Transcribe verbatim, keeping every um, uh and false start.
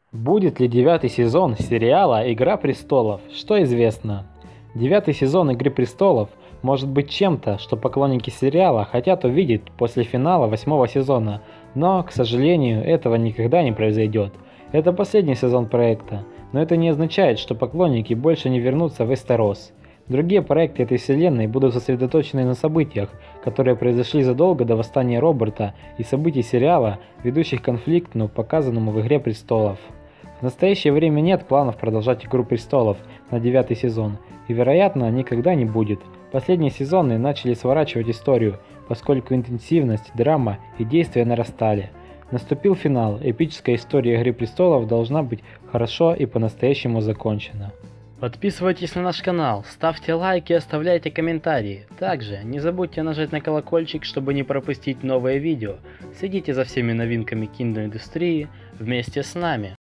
Будет ли девятый сезон сериала «Игра престолов»? Что известно? Девятый сезон «Игры престолов» может быть чем-то, что поклонники сериала хотят увидеть после финала восьмого сезона, но, к сожалению, этого никогда не произойдет. Это последний сезон проекта, но это не означает, что поклонники больше не вернутся в Эстерос. Другие проекты этой вселенной будут сосредоточены на событиях, которые произошли задолго до восстания Роберта и событий сериала, ведущих к конфликту, показанному в «Игре престолов». В настоящее время нет планов продолжать «Игру престолов» на девятый сезон, и вероятно никогда не будет. Последние сезоны начали сворачивать историю, поскольку интенсивность, драма и действия нарастали. Наступил финал, эпическая история «Игры престолов» должна быть хорошо и по-настоящему закончена. Подписывайтесь на наш канал, ставьте лайки и оставляйте комментарии. Также не забудьте нажать на колокольчик, чтобы не пропустить новые видео. Следите за всеми новинками киноиндустрии вместе с нами.